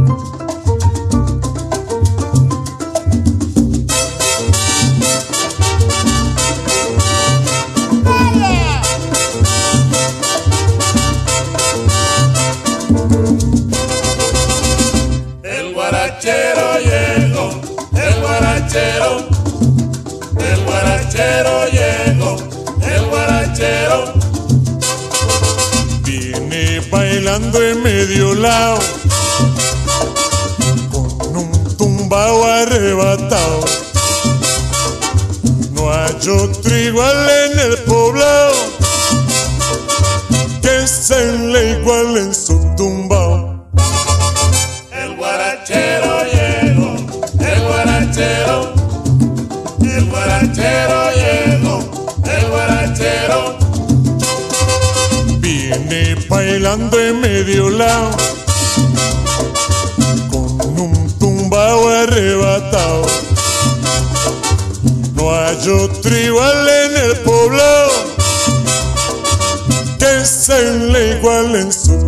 El guarachero llegó, el guarachero, el guarachero llegó, el guarachero. Viene bailando en medio lado, con un tumbao arrebatado. No hay otro igual en el poblado, que se le igual en su tumbao. El guarachero llegó, el guarachero, el guarachero llegó, el guarachero. Viene bailando en medio lado, con un tumbao arrebatado. No hay otro igual en el poblado, que se le igual en su